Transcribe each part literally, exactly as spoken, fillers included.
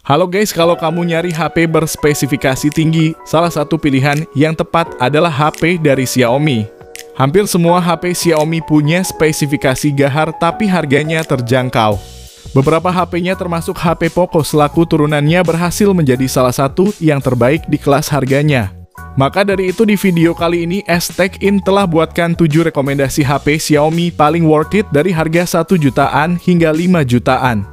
Halo guys, kalau kamu nyari H P berspesifikasi tinggi, salah satu pilihan yang tepat adalah H P dari Xiaomi. Hampir semua H P Xiaomi punya spesifikasi gahar tapi harganya terjangkau. Beberapa H P-nya termasuk H P Poco selaku turunannya berhasil menjadi salah satu yang terbaik di kelas harganya. Maka dari itu di video kali ini S Tech In telah buatkan tujuh rekomendasi H P Xiaomi paling worth it dari harga satu jutaan hingga lima jutaan.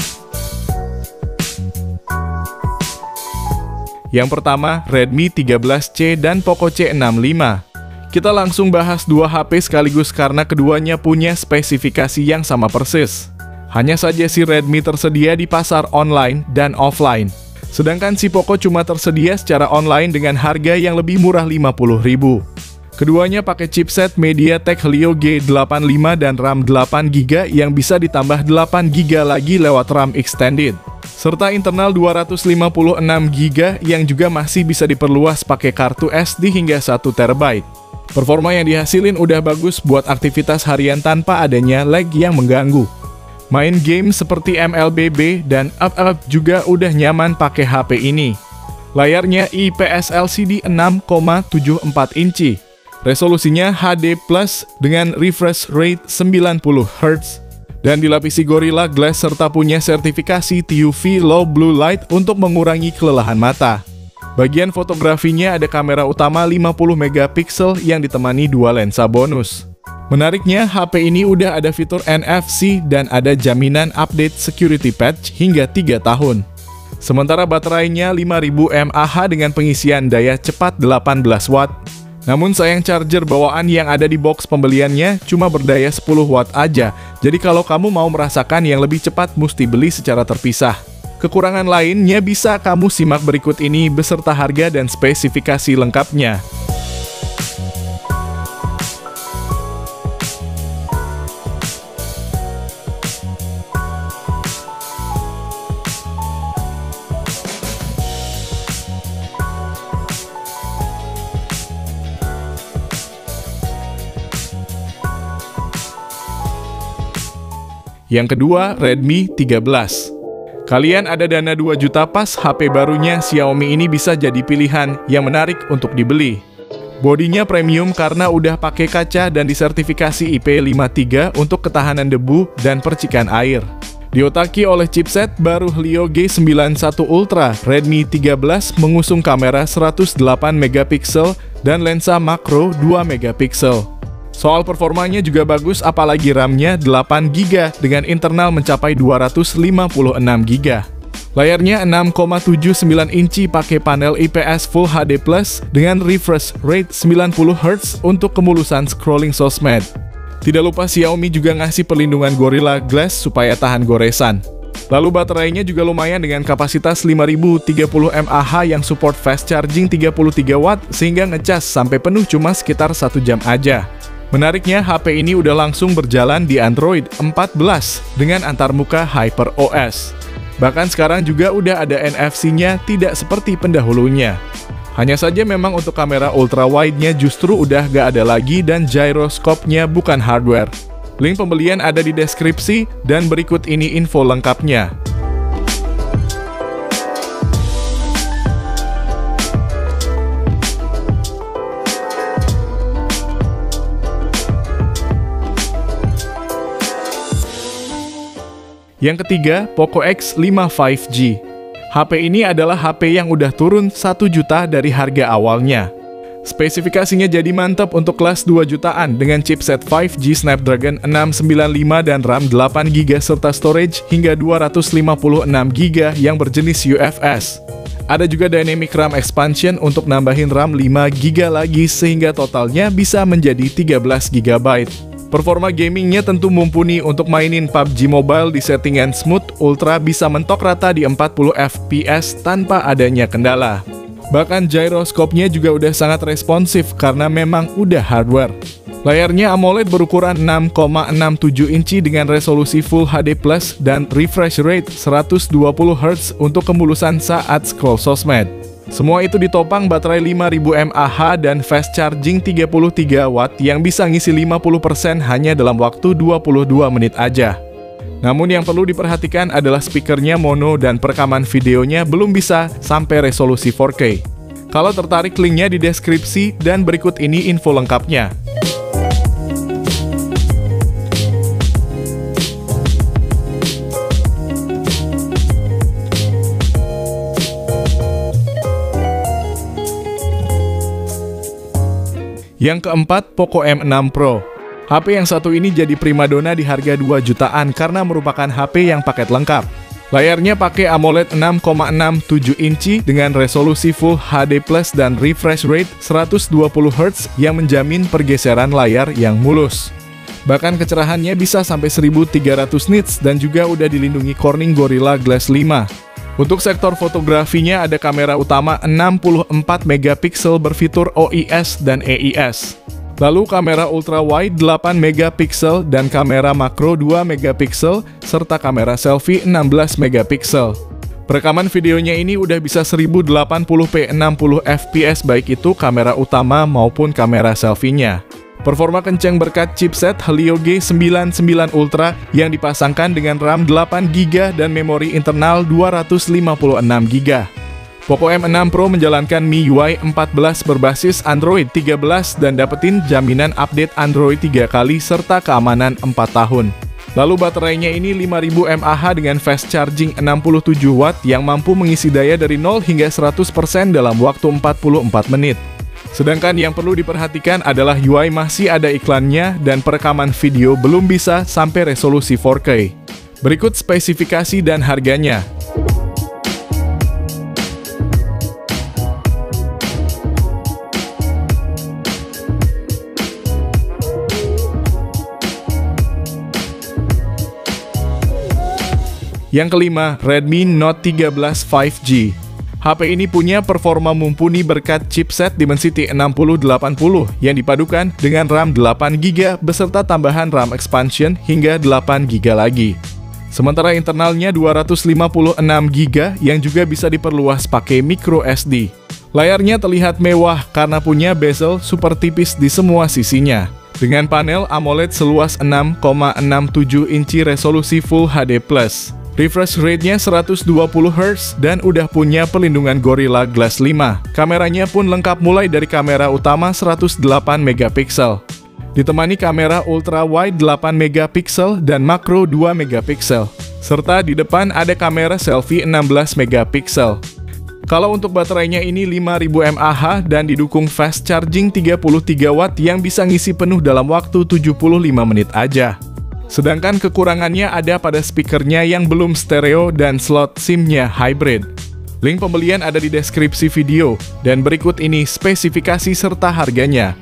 Yang pertama, Redmi tiga belas C dan Poco C enam lima. Kita langsung bahas dua H P sekaligus karena keduanya punya spesifikasi yang sama persis. Hanya saja si Redmi tersedia di pasar online dan offline. Sedangkan si Poco cuma tersedia secara online dengan harga yang lebih murah lima puluh ribu. Keduanya pakai chipset MediaTek Helio G delapan lima dan RAM delapan giga yang bisa ditambah delapan giga lagi lewat RAM extended. Serta internal dua ratus lima puluh enam giga yang juga masih bisa diperluas pakai kartu S D hingga satu terabyte. Performa yang dihasilin udah bagus buat aktivitas harian tanpa adanya lag yang mengganggu. Main game seperti M L B B dan Up Up juga udah nyaman pakai H P ini. Layarnya I P S L C D enam koma tujuh empat inci. Resolusinya H D plus dengan refresh rate sembilan puluh hertz. Dan dilapisi Gorilla Glass serta punya sertifikasi T U V Low Blue Light untuk mengurangi kelelahan mata. Bagian fotografinya ada kamera utama lima puluh megapiksel yang ditemani dua lensa bonus. Menariknya, H P ini udah ada fitur N F C dan ada jaminan update security patch hingga tiga tahun. Sementara baterainya lima ribu mAh dengan pengisian daya cepat delapan belas watt. Namun sayang charger bawaan yang ada di box pembeliannya cuma berdaya sepuluh watt aja. Jadi kalau kamu mau merasakan yang lebih cepat mesti beli secara terpisah. Kekurangan lainnya bisa kamu simak berikut ini beserta harga dan spesifikasi lengkapnya. Yang kedua, Redmi tiga belas. Kalian ada dana dua juta pas H P barunya Xiaomi ini bisa jadi pilihan yang menarik untuk dibeli. Bodinya premium karena udah pakai kaca dan disertifikasi I P lima tiga untuk ketahanan debu dan percikan air. Diotaki oleh chipset baru Helio G sembilan satu Ultra, Redmi tiga belas mengusung kamera seratus delapan megapiksel dan lensa makro dua megapiksel. Soal performanya juga bagus apalagi RAM-nya delapan giga dengan internal mencapai dua ratus lima puluh enam giga. Layarnya enam koma tujuh sembilan inci pakai panel I P S Full H D plus dengan refresh rate sembilan puluh hertz untuk kemulusan scrolling sosmed. Tidak lupa Xiaomi juga ngasih perlindungan Gorilla Glass supaya tahan goresan. Lalu baterainya juga lumayan dengan kapasitas lima ribu tiga puluh mAh yang support fast charging tiga puluh tiga watt sehingga ngecas sampai penuh cuma sekitar satu jam aja. Menariknya, H P ini udah langsung berjalan di Android empat belas dengan antarmuka HyperOS. Bahkan sekarang juga udah ada N F C-nya, tidak seperti pendahulunya. Hanya saja memang untuk kamera ultra wide-nya justru udah gak ada lagi dan gyroscope-nya bukan hardware. Link pembelian ada di deskripsi dan berikut ini info lengkapnya. Yang ketiga, Poco X lima lima G. H P ini adalah H P yang udah turun satu juta dari harga awalnya. Spesifikasinya jadi mantap untuk kelas dua jutaan dengan chipset lima G Snapdragon enam sembilan lima dan RAM delapan giga serta storage hingga dua ratus lima puluh enam giga yang berjenis U F S. Ada juga Dynamic RAM Expansion untuk nambahin RAM lima giga lagi sehingga totalnya bisa menjadi tiga belas giga byte. Performa gamingnya tentu mumpuni untuk mainin P U B G Mobile di settingan smooth, ultra bisa mentok rata di empat puluh F P S tanpa adanya kendala. Bahkan gyroscope-nya juga udah sangat responsif karena memang udah hardware. Layarnya AMOLED berukuran enam koma enam tujuh inci dengan resolusi Full H D plus dan refresh rate seratus dua puluh hertz untuk kemulusan saat scroll sosmed. Semua itu ditopang baterai lima ribu mAh dan fast charging tiga puluh tiga watt yang bisa ngisi lima puluh persen hanya dalam waktu dua puluh dua menit aja. Namun yang perlu diperhatikan adalah speakernya mono dan perekaman videonya belum bisa sampai resolusi empat K. Kalau tertarik, linknya di deskripsi dan berikut ini info lengkapnya. Yang keempat, Poco M enam Pro. H P yang satu ini jadi primadona di harga dua jutaan karena merupakan H P yang paket lengkap. Layarnya pakai AMOLED enam koma enam tujuh inci dengan resolusi Full H D plus dan refresh rate seratus dua puluh hertz yang menjamin pergeseran layar yang mulus. Bahkan kecerahannya bisa sampai seribu tiga ratus nits dan juga udah dilindungi Corning Gorilla Glass lima. Untuk sektor fotografinya ada kamera utama enam puluh empat megapiksel berfitur O I S dan E I S. Lalu kamera ultra wide delapan megapiksel dan kamera makro dua megapiksel serta kamera selfie enam belas megapiksel. Perekaman videonya ini udah bisa seribu delapan puluh p enam puluh F P S baik itu kamera utama maupun kamera selfie-nya. Performa kencang berkat chipset Helio G sembilan puluh sembilan Ultra yang dipasangkan dengan RAM delapan giga dan memori internal dua ratus lima puluh enam giga. Poco M enam Pro menjalankan M I U I empat belas berbasis Android tiga belas dan dapetin jaminan update Android tiga kali serta keamanan empat tahun. Lalu baterainya ini lima ribu mAh dengan fast charging enam puluh tujuh watt yang mampu mengisi daya dari nol hingga seratus persen dalam waktu empat puluh empat menit. Sedangkan yang perlu diperhatikan adalah U I masih ada iklannya dan perekaman video belum bisa sampai resolusi empat K. Berikut spesifikasi dan harganya. Yang kelima, Redmi Note tiga belas lima G. H P ini punya performa mumpuni berkat chipset Dimensity enam nol delapan nol yang dipadukan dengan RAM delapan giga beserta tambahan RAM expansion hingga delapan giga lagi. Sementara internalnya dua ratus lima puluh enam giga yang juga bisa diperluas pakai micro S D. Layarnya terlihat mewah karena punya bezel super tipis di semua sisinya. Dengan panel AMOLED seluas enam koma enam tujuh inci resolusi Full H D plus. Refresh rate-nya seratus dua puluh hertz dan udah punya pelindungan Gorilla Glass lima. Kameranya pun lengkap mulai dari kamera utama seratus delapan megapiksel. Ditemani kamera ultra wide delapan megapiksel dan makro dua megapiksel. Serta di depan ada kamera selfie enam belas megapiksel. Kalau untuk baterainya ini lima ribu mAh dan didukung fast charging tiga puluh tiga watt yang bisa ngisi penuh dalam waktu tujuh puluh lima menit aja. Sedangkan kekurangannya ada pada speakernya yang belum stereo dan slot SIM-nya hybrid. Link pembelian ada di deskripsi video, dan berikut ini spesifikasi serta harganya.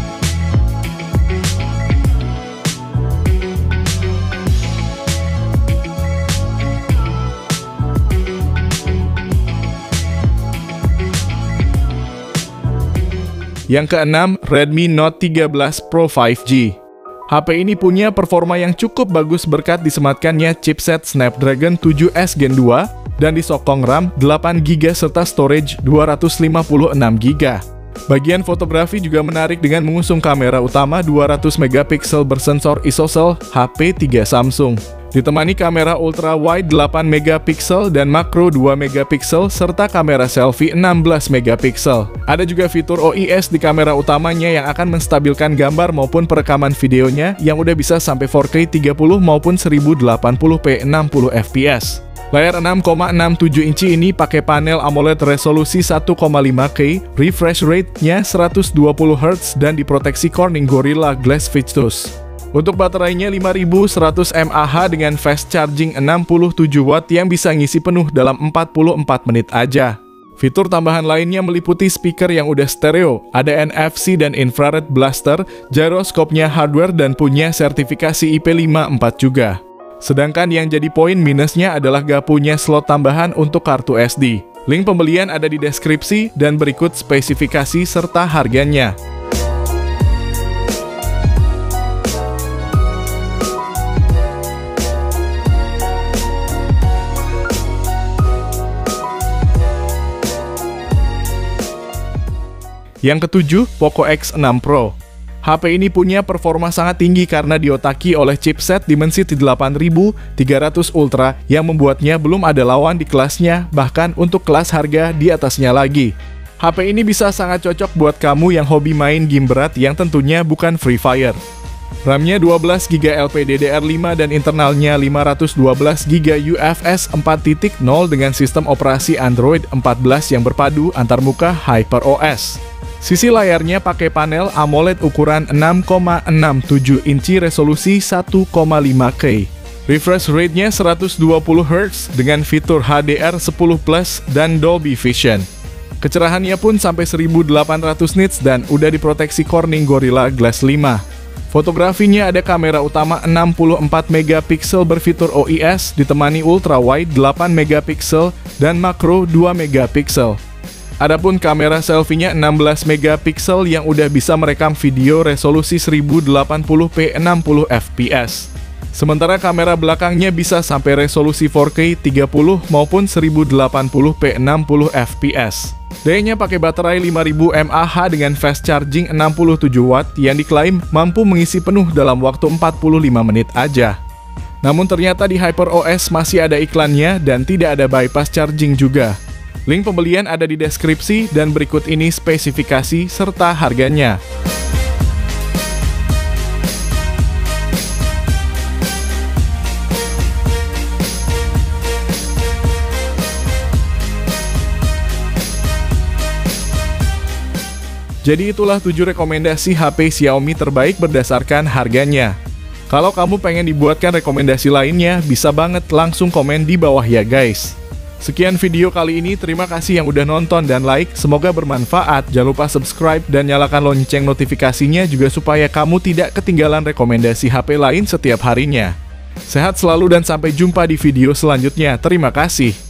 Yang keenam, Redmi Note tiga belas Pro lima G. H P ini punya performa yang cukup bagus berkat disematkannya chipset Snapdragon tujuh S Gen dua dan disokong RAM delapan giga serta storage dua ratus lima puluh enam giga. Bagian fotografi juga menarik dengan mengusung kamera utama dua ratus megapiksel bersensor isosel H P tiga Samsung. Ditemani kamera ultra wide delapan megapiksel dan makro dua megapiksel serta kamera selfie enam belas megapiksel. Ada juga fitur O I S di kamera utamanya yang akan menstabilkan gambar maupun perekaman videonya yang udah bisa sampai empat K tiga puluh maupun seribu delapan puluh p enam puluh F P S. Layar enam koma enam tujuh inci ini pakai panel AMOLED resolusi satu koma lima K, refresh rate-nya seratus dua puluh hertz dan diproteksi Corning Gorilla Glass Victus. Untuk baterainya lima ribu seratus mAh dengan fast charging enam puluh tujuh watt yang bisa ngisi penuh dalam empat puluh empat menit aja. Fitur tambahan lainnya meliputi speaker yang udah stereo, ada N F C dan infrared blaster, gyroskopnya hardware dan punya sertifikasi I P lima empat juga. Sedangkan yang jadi poin minusnya adalah gak punya slot tambahan untuk kartu S D. Link pembelian ada di deskripsi dan berikut spesifikasi serta harganya. Yang ketujuh, Poco X enam Pro. H P ini punya performa sangat tinggi karena diotaki oleh chipset Dimensity delapan ribu tiga ratus Ultra yang membuatnya belum ada lawan di kelasnya, bahkan untuk kelas harga di atasnya lagi. H P ini bisa sangat cocok buat kamu yang hobi main game berat yang tentunya bukan Free Fire. RAM-nya dua belas giga L P D D R lima dan internalnya lima ratus dua belas giga U F S empat titik nol dengan sistem operasi Android empat belas yang berpadu antarmuka HyperOS. Sisi layarnya pakai panel AMOLED ukuran enam koma enam tujuh inci resolusi satu koma lima K. Refresh rate-nya seratus dua puluh hertz dengan fitur H D R sepuluh plus dan Dolby Vision. Kecerahannya pun sampai seribu delapan ratus nits dan udah diproteksi Corning Gorilla Glass lima. Fotografinya ada kamera utama enam puluh empat megapiksel berfitur O I S ditemani ultra wide delapan megapiksel dan makro dua megapiksel. Adapun kamera selfie-nya enam belas megapiksel yang udah bisa merekam video resolusi seribu delapan puluh p enam puluh F P S. Sementara kamera belakangnya bisa sampai resolusi empat K tiga puluh maupun seribu delapan puluh p enam puluh F P S. Dayanya pakai baterai lima ribu mAh dengan fast charging enam puluh tujuh watt yang diklaim mampu mengisi penuh dalam waktu empat puluh lima menit aja. Namun ternyata di HyperOS masih ada iklannya dan tidak ada bypass charging juga. Link pembelian ada di deskripsi dan berikut ini spesifikasi serta harganya. Jadi itulah tujuh rekomendasi H P Xiaomi terbaik berdasarkan harganya. Kalau kamu pengen dibuatkan rekomendasi lainnya, bisa banget langsung komen di bawah ya guys. Sekian video kali ini, terima kasih yang udah nonton dan like, semoga bermanfaat. Jangan lupa subscribe dan nyalakan lonceng notifikasinya juga supaya kamu tidak ketinggalan rekomendasi H P lain setiap harinya. Sehat selalu dan sampai jumpa di video selanjutnya, terima kasih.